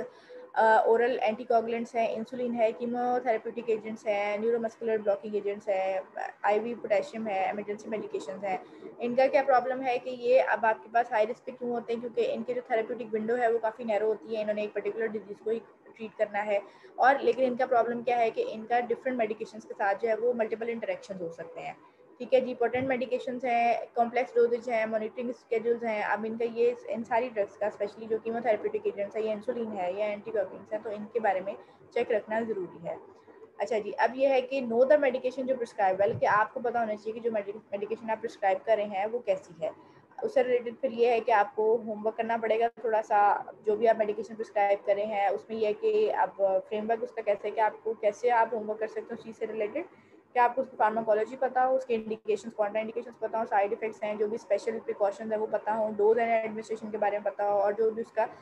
ओरल एंटीकोगुलेंट्स हैं, इंसुलिन है, कीमोथेरेप्यूटिक एजेंट्स हैं, न्यूरोमस्कुलर ब्लॉकिंग एजेंट्स हैं, आईवी पोटेशियम है, इमरजेंसी मेडिकेशंस हैं। इनका क्या प्रॉब्लम है कि ये अब आपके पास हाई रिस्क पे क्यों होते हैं, क्योंकि इनके जो थेरेप्यूटिक विंडो है वो काफ़ी नैरो होती है, इन्होंने एक पर्टिकुलर डिजीज़ को ही ट्रीट करना है। और लेकिन इनका प्रॉब्लम क्या है कि इनका डिफरेंट मेडिकेशंस के साथ जो है वो मल्टीपल इंटरेक्शन हो सकते हैं। ठीक है जी, पोटेंट मेडिकेशंस हैं, कॉम्प्लेक्स डोजेज हैं, मॉनिटरिंग स्केड्यूल्स हैं। अब इनका ये इन सारी ड्रग्स का स्पेशली जो कीमोथेरेप्यूटिक एजेंट्स है, या इंसुलिन है या एंटीकोगुलेंट्स हैं, तो इनके बारे में चेक रखना ज़रूरी है। अच्छा जी, अब ये है कि नो द मेडिकेशन जो प्रिस्क्राइबल, कि आपको पता होना चाहिए कि जो मेडिकेशन आप प्रिस्क्राइब कर रहे हैं वो कैसी है। उससे रिलेटेड फिर ये है कि आपको होमवर्क करना पड़ेगा थोड़ा सा, जो भी आप मेडिकेशन प्रिस्क्राइब कर रहे हैं उसमें ये है कि आप फ्रेमवर्क उसका कैसे है कि आपको कैसे आप होमवर्क कर सकते हो उस चीज़ से रिलेटेड, कि आपको उसकी फार्माकोलॉजी पता हो, उसके इंडिकेशंस, कॉन्ट्रा इंडिकेशंस पता हो, साइड इफेक्ट्स हैं, जो भी स्पेशल प्रिकॉशंस है वो पता हो, डोज एंड एडमिनिस्ट्रेशन के बारे में पता हो, और जो भी उसका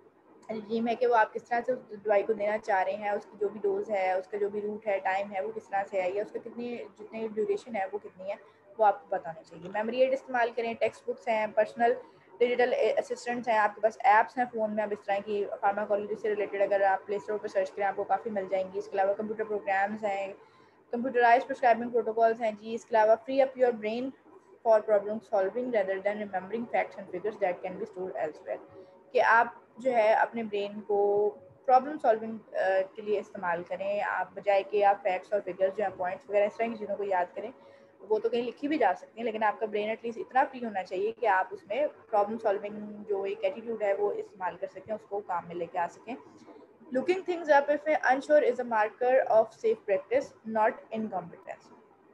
रिजीम है कि वो आप किस तरह से उस दवाई को देना चाह रहे हैं, उसकी जो भी डोज है, उसका जो भी रूट है, टाइम है, वो किस तरह से है, या उसका जितनी ड्यूरेशन है वो कितनी है, वो आपको बताना चाहिए। मेमोरी एड इस्तेमाल करें, टेक्स्ट बुक्स हैं, पर्सनल डिजिटल असिस्टेंट्स हैं, आपके पास ऐप्स हैं फ़ोन में, अब इस तरह की फार्माकोलॉजी से रिलेटेड अगर आप प्ले स्टोर पर सर्च करें आपको काफ़ी मिल जाएंगी। इसके अलावा कंप्यूटर प्रोग्राम्स हैं, कंप्यूटराइज्ड प्रिस्क्राइबिंग प्रोटोकॉल्स हैं जी। इसके अलावा free up your brain for problem solving rather than remembering facts and figures that can be stored elsewhere, कि आप जो है अपने ब्रेन को प्रॉब्लम सॉल्विंग के लिए इस्तेमाल करें, आप बजाय कि आप फैक्ट्स और फिगर्स जो हैं, पॉइंट्स वगैरह इस तरह की चीज़ों को याद करें। वो तो कहीं लिखी भी जा सकती हैं, लेकिन आपका ब्रेन एटलीस्ट इतना फ्री होना चाहिए कि आप उसमें प्रॉब्लम सॉल्विंग जो एक एटीट्यूड है वो इस्तेमाल कर सकें, उसको काम में लेके आ सकें। Looking things up if unsure is a marker of safe practice not incompetence,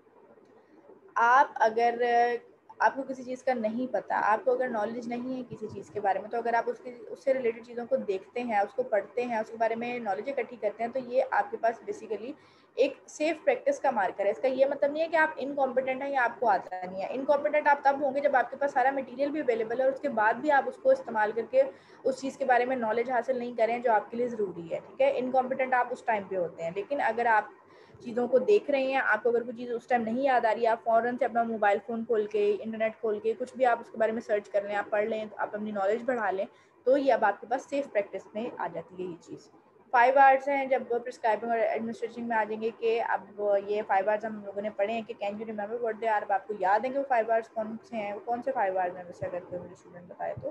आप अगर आपको किसी चीज़ का नहीं पता, आपको अगर नॉलेज नहीं है किसी चीज़ के बारे में, तो अगर आप उससे रिलेटेड चीज़ों को देखते हैं, उसको पढ़ते हैं, उसके बारे में नॉलेज इकट्ठी करते हैं, तो ये आपके पास बेसिकली एक सेफ प्रैक्टिस का मार्कर है। इसका ये मतलब नहीं है कि आप इनकॉम्पिटेंट हैं या आपको आता नहीं है। इनकॉम्पिटेंट आप तब होंगे जब आपके पास सारा मटेरियल भी अवेलेबल है और उसके बाद भी आप उसको इस्तेमाल करके उस चीज़ के बारे में नॉलेज हासिल नहीं करें जो आपके लिए ज़रूरी है, ठीक है। इनकॉम्पिटेंट आप उस टाइम पे होते हैं। लेकिन अगर आप चीज़ों को देख रहे हैं, आपको अगर कोई चीज़ उस टाइम नहीं याद आ रही है, आप फ़ौरन से अपना मोबाइल फ़ोन खोल के, इंटरनेट खोल के कुछ भी आप उसके बारे में सर्च कर लें, आप पढ़ लें, आप अपनी नॉलेज बढ़ा लें, तो ये अब आपके पास सेफ प्रैक्टिस में आ जाती है ये चीज़। 5 आवर्स हैं जब प्रिस्क्राइबिंग और एडमिनिस्ट्रेशन में आ जाएंगे कि अब ये 5 आवर्स हम लोगों ने पढ़े हैं कि can you remember what they are. अब आपको याद है कि वो 5 आवर्स कौन से हैं, वो कौन से 5 आवर्स हैं वैसे अगर कोई मुझे स्टूडेंट बताए तो।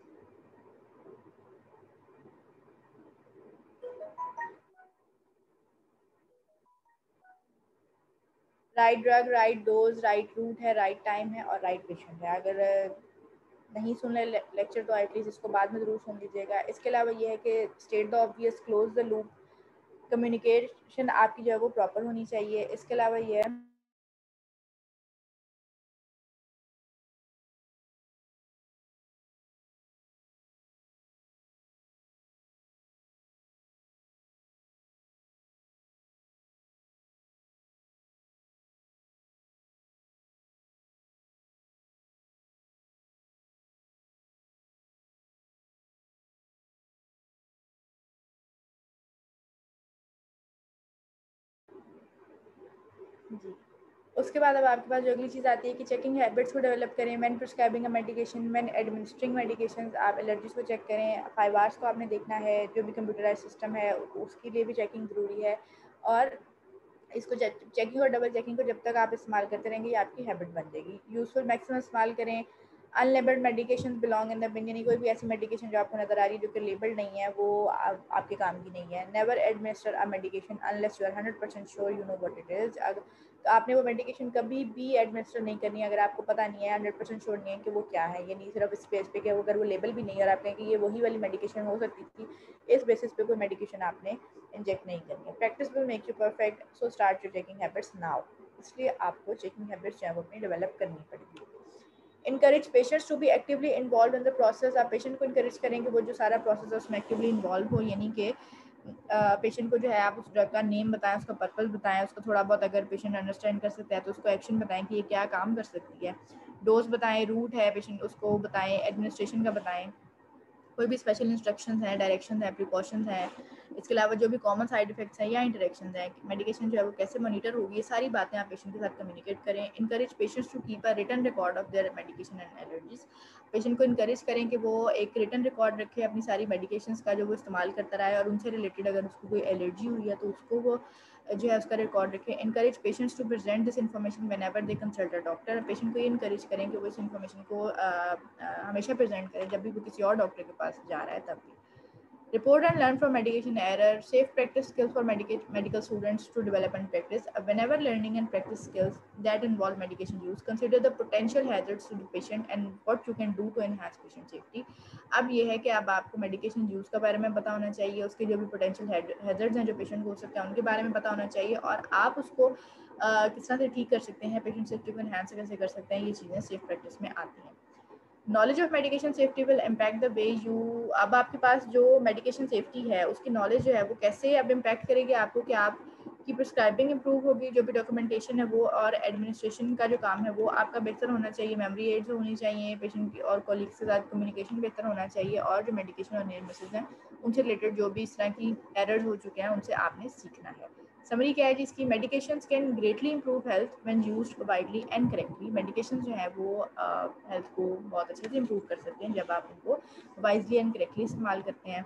Right drug, right dose, right route है, राइट टाइम है और राइट पेशेंट है। अगर नहीं सुन रहे लेक्चर तो एटलीस्ट इसको बाद में ज़रूर सुन लीजिएगा। इसके अलावा ये है कि state the obvious, close the loop, communication आपकी जो है वो प्रॉपर होनी चाहिए। इसके अलावा ये है जी। उसके बाद अब आपके पास जो अगली चीज़ आती है कि चेकिंग हैबिट्स को डेवलप करें। When prescribing a medication, when administering medication, आप एलर्जीज को चेक करें। 5 आवर्स को आपने देखना है। जो भी कंप्यूटराइज सिस्टम है उसके लिए भी चेकिंग ज़रूरी है। और इसको चेकिंग और डबल चेकिंग को जब तक आप इस्तेमाल करते रहेंगे ये आपकी हैबिट बन जाएगी। यूजफुल मैक्सिमम इस्तेमाल करें। Unlabelled medication belong in the bin, यानी कोई भी ऐसी मेडिकेशन जो आपको नजर आ रही है जो कि लेबल्ड नहीं है वो आपके काम की नहीं है। Never administer a medication unless you are 100% sure you know what it is. तो आपने वो मेडिकेशन कभी भी एडमिनिस्टर नहीं करनी है अगर आपको पता नहीं है, 100% श्योर नहीं है कि वो क्या है। ये नहीं सिर्फ इस बेस पे कि अगर वो लेबल भी नहीं है और आप कहें कि ये वही वाली मेडिकेशन हो सकती थी, इस बेसिस पे कोई मेडिकेशन आपने इंजेक्ट नहीं करनी है। Practice will make you perfect, so start your checking habits now. इसलिए आपको चेकिंग हैबिट्स जो है वो अपनी डेवलप करनी पड़ेगी। Encourage patients to be actively involve in the process. आप पेशेंट को इनकरेज करें कि वो जो सारा प्रोसेस है उसमें एक्टिवली इन्वॉल्व हो, यानी कि पेशेंट को जो है आप उस ड्रग का नेम बताएं, उसका पर्पस बताएं, उसको थोड़ा बहुत अगर पेशेंट अंडरस्टैंड कर सकता है तो उसको एक्शन बताएं कि ये क्या काम कर सकती है। डोज बताएं, रूट है पेशेंट उसको बताएं, एडमिनिस्ट्रेशन का बताएं, कोई भी स्पेशल इंस्ट्रक्शंस हैं, डायरेक्शंस हैं, प्रिकॉशंस हैं। इसके अलावा जो भी कॉमन साइड इफेक्ट्स हैं या इंटरेक्शंस हैं, मेडिकेशन जो है वो कैसे मॉनिटर होगी, ये सारी बातें आप पेशेंट के साथ कम्युनिकेट करें। Encourage patients to keep a written record of their medication and allergies. Patient को इनकरेज करें कि वो एक रिटन रिकॉर्ड रखे अपनी सारी मेडिकेशंस का जो वो इस्तेमाल करता रहा है और उनसे रिलेटेड अगर उसको कोई एलर्जी हुई है तो उसको वो जो है उसका रिकॉर्ड रखें। Encourage patients to present this information whenever they consult a doctor. Patient को ये इनकरेज करें कि वो इस इन्फॉर्मेशन को हमेशा प्रेजेंट करें जब भी वो किसी और डॉक्टर के पास जा रहा है तब भी। Report and learn from medication error. Safe practice skills for medical students to develop and practice. Whenever learning and practice skills that involve medication use, consider the potential hazards to the patient and what you can do to enhance patient safety. अब ये है कि अब आपको medication use के बारे में पता होना चाहिए, उसके जो भी पोटेंशियल हैजर्ड्स हैं जो पेशेंट को हो सकते हैं उनके बारे में पता होना चाहिए और आप उसको किस तरह से ठीक कर सकते हैं, पेशेंट सेफ्टी को एनहांस कैसे कर सकते हैं, ये चीज़ें सेफ प्रैक्टिस में आती हैं। Knowledge of medication safety will impact the way you. अब आपके पास जो मेडिकेशन सेफ्टी है उसकी नॉलेज जो है वो कैसे अब इम्पैक्ट करेगी आपको कि आपकी प्रिस्क्राइबिंग इंप्रूव होगी, जो भी डॉक्यूमेंटेशन है वो और एडमिनिस्ट्रेशन का जो काम है वो आपका बेहतर होना चाहिए, मेमोरी एड्स होनी चाहिए, पेशेंट की और कॉलीग्स के साथ कम्युनिकेशन बेहतर होना चाहिए और जो मेडिकेशन और नियर मिसेज हैं उनसे रिलेटेड जो भी इस तरह की एरर्स हो चुके हैं उनसे आपने सीखना है। समरी क्या है जिसकी, medications can greatly improve health when used widely and correctly. Medication जो है वो हेल्थ को बहुत अच्छे से इंप्रूव कर सकते हैं जब आप उनको वाइजली एंड करेक्टली इस्तेमाल करते हैं।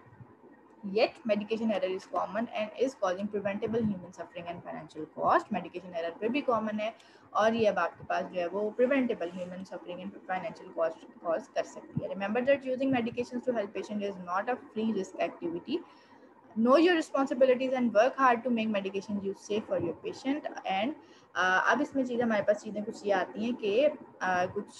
Yet medication error is common and is causing preventable human suffering and financial cost. Medication error फिर भी common है और ये अब आपके पास जो है वो preventable human suffering and financial cost cause कर सकती है। Remember that using medications to help patient is not a free risk activity. Know your responsibilities and work hard to make medication use safe for your patient. And अब इसमें चीज़ें हमारे पास चीज़ें कुछ ये आती हैं कि कुछ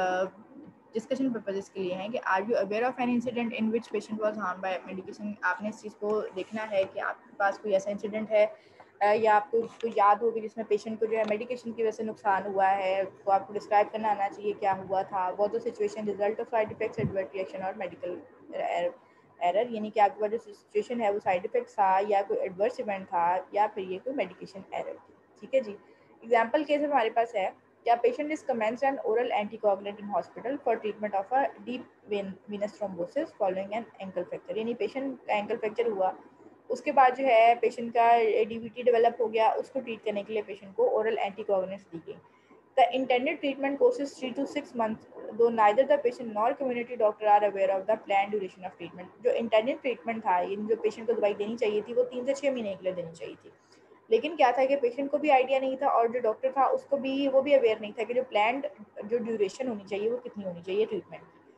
डिस्कशन पर्पजेस के लिए हैं कि are you aware of an incident in which patient was harm by medication. आपने इस चीज़ को देखना है कि आपके पास कोई ऐसा इंसिडेंट है या आपको कोई याद होगी जिसमें पेशेंट को जो है मेडिकेशन की वजह से नुकसान हुआ है, तो आपको डिस्क्राइब करना आना चाहिए क्या हुआ था। वो तो situation, result of side effects, adverse reaction और मेडिकल एरर, यानी कि आपके पास जो सिचुएशन है वो साइड इफेक्ट था या कोई एडवर्स इवेंट था या फिर ये कोई मेडिकेशन एरर थी। ठीक है जी। एग्जाम्पल केस हमारे पास है क्या patient is commenced an oral anticoagulant in hospital for treatment of a deep venous thrombosis following an ankle fracture, यानी पेशेंट का एंकल फ्रैक्चर हुआ, उसके बाद जो है पेशेंट का डीवीटी डेवलप हो गया, उसको ट्रीट करने के लिए पेशेंट को ओरल एंटीकोगुलेंट्स दी गई। The intended treatment course is 3 to 6 months, though neither the patient nor community doctor are aware of the planned duration of treatment. जो intended treatment था, यानी जो पेशेंट को दवाई देनी चाहिए थी वो 3 से 6 महीने के लिए देनी चाहिए थी, लेकिन क्या था कि पेशेंट को भी आइडिया नहीं था और जो डॉक्टर था उसको भी वो भी अवेयर नहीं था कि जो प्लान्ड जो ड्यूरेशन होनी चाहिए वो कितनी होनी चाहिए treatment.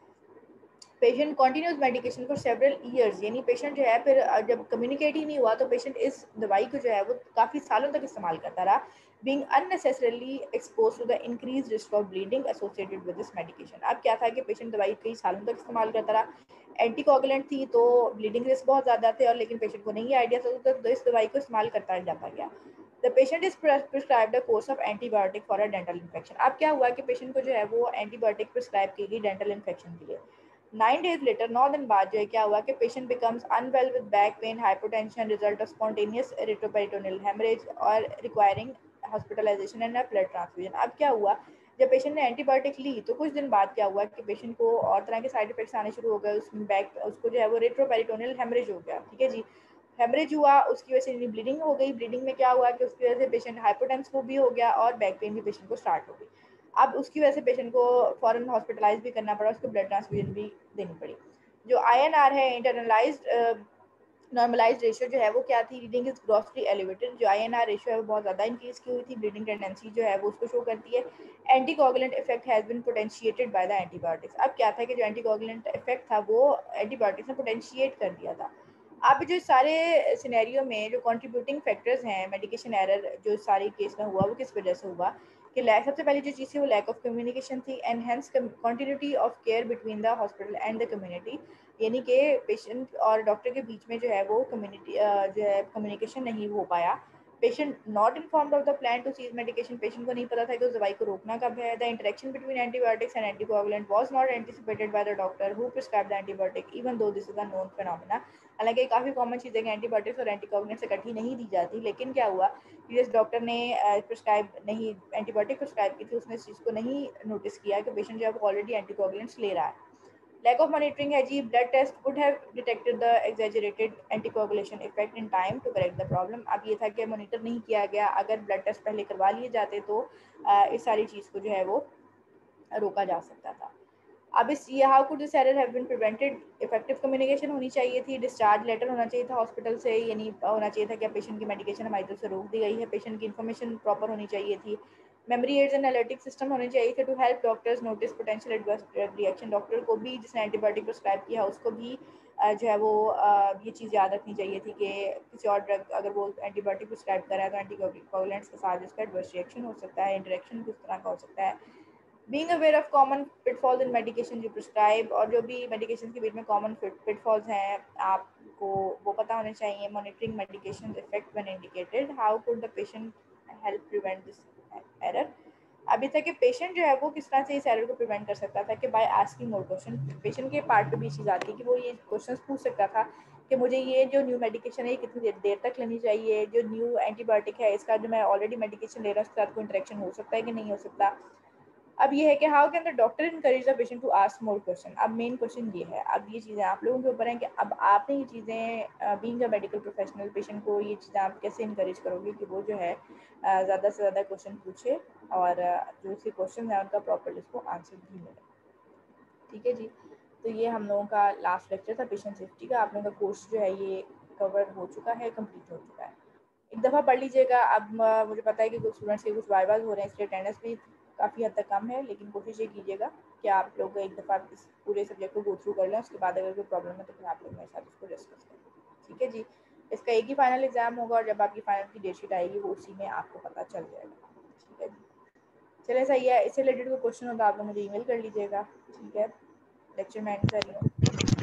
Patient continues medication for several years, यानी पेशेंट जो है फिर जब कम्युनिकेट ही नहीं हुआ तो पेशेंट इस दवाई को जो है वो काफ़ी सालों तक इस्तेमाल करता रहा, being unnecessarily exposed to the increased risk of bleeding associated with this medication। अब क्या था कि पेशेंट दवाई कई सालों तक इस्तेमाल करता रहा, एंटीकोगुलेंट थी तो ब्लीडिंग रिस्क बहुत ज़्यादा थे और लेकिन पेशेंट को नहीं आइडिया था तो इस दवाई को इस्तेमाल करता जाता गया। The patient is prescribed a course of antibiotic for a dental infection. अब क्या हुआ कि पेशेंट को जो है वो एंटीबायोटिक प्रिस्क्राइब की गई डेंटल इन्फेक्शन के लिए। 9 days later, 9 दिन बाद जो है क्या हुआ कि patient becomes unwell with back pain, hypotension, result of spontaneous retroperitoneal haemorrhage और requiring hospitalisation and blood transfusion. अब क्या हुआ जब पेशेंट ने एंटीबायोटिक ली तो कुछ दिन बाद क्या हुआ कि पेशेंट को और तरह के साइड इफेक्ट्स आने शुरू हो गए, उसमें बैक उसको जो है वो रेट्रोपेरिटोनियल हेमरेज हो गया। ठीक है जी। हेमरेज हुआ, उसकी वजह से ब्लीडिंग हो गई, ब्लीडिंग में क्या हुआ कि उसकी वजह से पेशेंट हाइपोटेंसिव भी हो गया और बैक पेन भी पेशेंट को स्टार्ट हो गई। अब उसकी वजह से पेशेंट को फॉरन हॉस्पिटलाइज भी करना पड़ा, उसको ब्लड ट्रांसफ्यूजन भी देनी पड़ी। जो INR है इंटरनलाइज्ड नॉर्मलाइज्ड रेशियो जो है वो क्या थी, रीडिंग इज ग्रॉसली एलिवेटेड। जो INR रेशियो है वो बहुत ज़्यादा इंक्रीज की हुई थी, ब्लीडिंग टेंडेंसी जो है वो उसको शो करती है। Anticoagulant effect has been potentiated by the antibiotics. अब क्या था कि जो एंटीकोगुलेंट इफेक्ट था वो एंटीबायोटिक्स ने पोटेंशिएट कर दिया था। अब जो सारे सिनेरियो में जो कंट्रीब्यूटिंग फैक्टर्स हैं मेडिकेशन एरर जो सारे केस में हुआ वो किस वजह से हुआ कि सबसे पहली जो चीज़ थी वो लैक ऑफ कम्युनिकेशन थी, enhance continuity of care between the hospital and the community, यानी कि पेशेंट और डॉक्टर के बीच में जो है वो कम्युनिटी जो है कम्युनिकेशन नहीं हो पाया। Patient not informed of the plan to cease medication, patient को नहीं पता था कि उस दवाई को रोकना कब है। The interaction between antibiotics and anticoagulant was not anticipated by the doctor who prescribed the antibiotic even though this is a known phenomena. हालांकि काफ़ी कॉमन चीज़ है कि एंटीबायोटिक्स और एंटीकोगुलेंट्स इकट्ठी नहीं दी जाती, लेकिन क्या हुआ जिस डॉक्टर ने प्रिस्क्राइब नहीं एंटीबायोटिक प्रिस्क्राइब की थी उसने इस चीज़ को नहीं नोटिस किया कि पेशेंट जो है ऑलरेडी एंटीकोगुलेंट्स ले रहा है। Lack of monitoring है जी, blood test would have detected the exaggerated anticoagulation effect in time to correct the problem। अब ये था कि मॉनिटर नहीं किया गया, अगर ब्लड टेस्ट पहले करवा लिए जाते तो इस सारी चीज़ को जो है वो रोका जा सकता था। अब इस ये how could this error have been prevented, effective communication होनी चाहिए थी, डिस्चार्ज लेटर होना चाहिए था हॉस्पिटल से, यानी होना चाहिए था कि पेशेंट की मेडिकेशन हमारी तरफ से रोक दी गई है, पेशेंट की इन्फॉर्मेशन प्रॉपर होनी चाहिए थी, memory aids and alerting system होने चाहिए थे to help doctors notice potential adverse drug reaction. Doctor को भी जिसने एंटीबायोटिक प्रिस्क्राइब किया उसको भी जो है वो ये चीज़ याद रखनी चाहिए थी कि किसी और ड्रग अगर वो एंटीबायोटिक प्रिस्क्राइब करा है तो एंटीकोगुलेंट्स के साथ इसका एडवर्स रिएक्शन हो सकता है, इंटरेक्शन किस तरह का हो सकता है। Being aware of common pitfalls in medication जो प्रिस्क्राइब और जो भी मेडिकेशन के बीच में कॉमन पिटफॉल्स हैं आपको वो पता होने चाहिए। Monitoring medication effect when indicated, how could the patient help prevent this error. अभी तक कि पेशेंट जो है वो किस तरह से इस एरर को प्रिवेंट कर सकता था कि बाय आस्किंग मोर क्वेश्चन। पेशेंट के पार्ट पे भी चीज़ आती है कि वो ये क्वेश्चंस पूछ सकता था कि मुझे ये जो न्यू मेडिकेशन है ये कितनी देर तक लेनी चाहिए, जो न्यू एंटीबायोटिक है इसका जो मैं ऑलरेडी मेडिकेशन ले रहा हूँ उसके साथ कोई इंटरेक्शन हो सकता है कि नहीं हो सकता। अब ये है कि how can the doctor encourage the patient to ask more question. अब मेन क्वेश्चन ये है, अब ये चीज़ें आप लोगों के ऊपर हैं कि अब आपने ये चीज़ें being a medical professional patient को ये चीज़ें आप कैसे इनकरेज करोगे कि वो जो है ज़्यादा से ज़्यादा क्वेश्चन पूछे और जो उसके क्वेश्चन है उनका प्रॉपर उसको आंसर भी मिले। ठीक है जी। तो ये हम लोगों का लास्ट लेक्चर था पेशेंट सेफ्टी का। आप लोगों का कोर्स जो है ये कवर हो चुका है, कंप्लीट हो चुका है। एक दफ़ा पढ़ लीजिएगा। अब मुझे पता है कि कुछ स्टूडेंट्स के कुछ वाइवाज हो रहे हैं इसलिए अटेंडेंस भी काफ़ी हद तक कम है, लेकिन कोशिश ये कीजिएगा कि आप लोग एक दफ़ा इस पूरे सब्जेक्ट को गो थ्रू कर लें, उसके बाद अगर कोई प्रॉब्लम है तो फिर आप लोग मेरे साथ उसको डिस्कस करें। ठीक है जी। इसका एक ही फाइनल एग्जाम होगा और जब आपकी फाइनल की डेट शीट आएगी वो उसी में आपको पता चल जाएगा। ठीक है जी। चलिए सही है, इससे रिलेटेड कोई क्वेश्चन हो तो आप लोग मुझे ईमेल कर लीजिएगा। ठीक है, लेक्चर में एंड कर रही हूँ।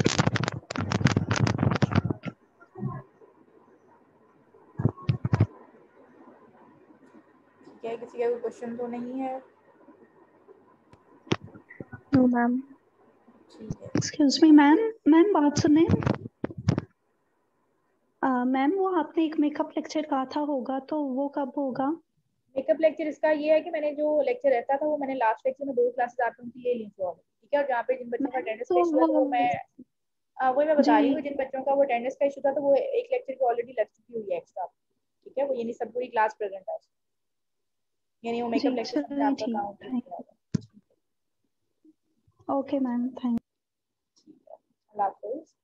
ठीक है, किसी का कोई क्वेश्चन तो नहीं है? No ma'am. ठीक है। एक्सक्यूज मी मैम, मैम बात सुने। मैम वो आपने एक मेकअप लेक्चर कहा था होगा, तो वो कब होगा? मेकअप लेक्चर इसका ये है कि मैंने जो लेक्चर रहता था वो मैंने लास्ट लेक्चर में 2 क्लासेस आप लोगों की ले ली थी, ठीक है। और जहाँ पे जिन बच्चों का मैम अटेंडेंस का तो इशू है तो वो मैं वही मैं बता रही हूँ, जी जिन बच्चों का वो अटेंडेंस का इशू था तो वो एक लेक्चर की ऑलरेडी लग चुकी हुई है एक्स्ट्रा, ठीक है। वो यानी सब पूरी क्लास प्रेजेंट है, यानी वो जी मेकअप लेक्चर में चलिए आपका ठीक काउंट नहीं है। किया होगा। ओके मैम, थैंक अल्लाह हाफिज़।